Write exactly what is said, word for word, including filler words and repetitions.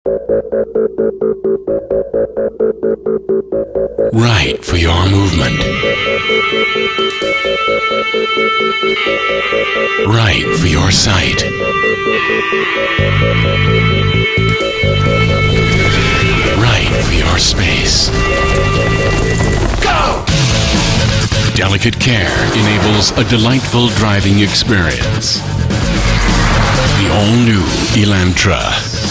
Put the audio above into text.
Right for your movement. Right for your sight. Right for your space. Go! Delicate care enables a delightful driving experience. The all-new Elantra.